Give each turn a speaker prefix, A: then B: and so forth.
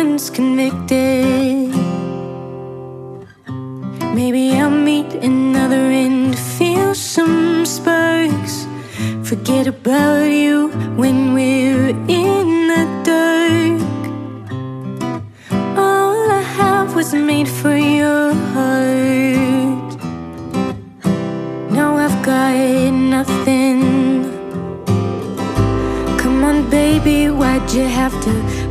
A: one's convicted. Maybe I'll meet another and feel some sparks. Forget about you when we're in the dark. All I have was made for your heart. Now I've got nothing. Come on baby, why'd you have to